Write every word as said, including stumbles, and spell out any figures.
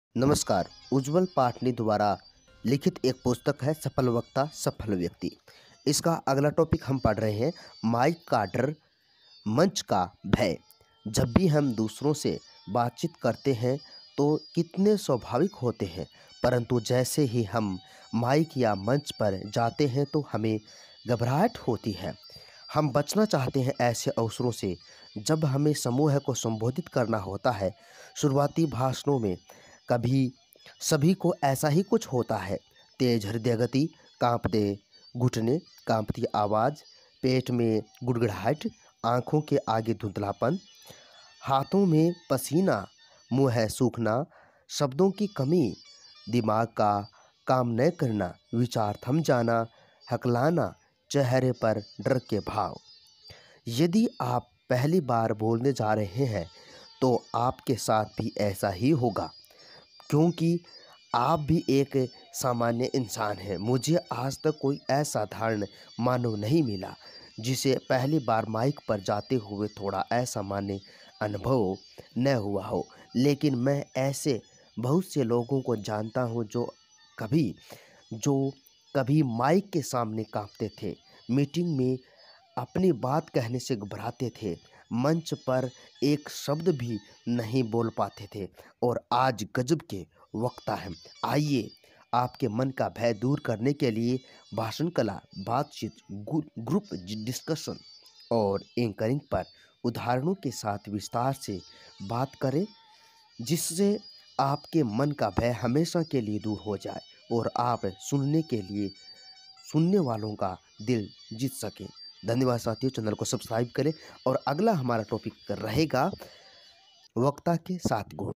नमस्कार। उज्जवल पाटनी द्वारा लिखित एक पुस्तक है सफल वक्ता सफल व्यक्ति। इसका अगला टॉपिक हम पढ़ रहे हैं माइक का डर, मंच का भय। जब भी हम दूसरों से बातचीत करते हैं तो कितने स्वाभाविक होते हैं, परंतु जैसे ही हम माइक या मंच पर जाते हैं तो हमें घबराहट होती है। हम बचना चाहते हैं ऐसे अवसरों से जब हमें समूह को संबोधित करना होता है। शुरुआती भाषणों में कभी सभी को ऐसा ही कुछ होता है। तेज हृदय गति, कांपते घुटने, कांपती आवाज़, पेट में गुड़गुड़ाहट, आँखों के आगे धुंधलापन, हाथों में पसीना, मुँह है सूखना, शब्दों की कमी, दिमाग का काम न करना, विचार थम जाना, हकलाना, चेहरे पर डर के भाव। यदि आप पहली बार बोलने जा रहे हैं तो आपके साथ भी ऐसा ही होगा, क्योंकि आप भी एक सामान्य इंसान हैं। मुझे आज तक कोई असाधारण मानव नहीं मिला जिसे पहली बार माइक पर जाते हुए थोड़ा असामान्य अनुभव न हुआ हो। लेकिन मैं ऐसे बहुत से लोगों को जानता हूँ जो कभी जो कभी माइक के सामने कांपते थे, मीटिंग में अपनी बात कहने से घबराते थे, मंच पर एक शब्द भी नहीं बोल पाते थे और आज गजब के वक्ता हैं। आइए आपके मन का भय दूर करने के लिए भाषण कला, बातचीत, गु- ग्रुप डिस्कशन और एंकरिंग पर उदाहरणों के साथ विस्तार से बात करें, जिससे आपके मन का भय हमेशा के लिए दूर हो जाए और आप सुनने के लिए सुनने वालों का दिल जीत सकें। धन्यवाद साथियों, चैनल को सब्सक्राइब करें और अगला हमारा टॉपिक रहेगा वक्ता के सात गुण।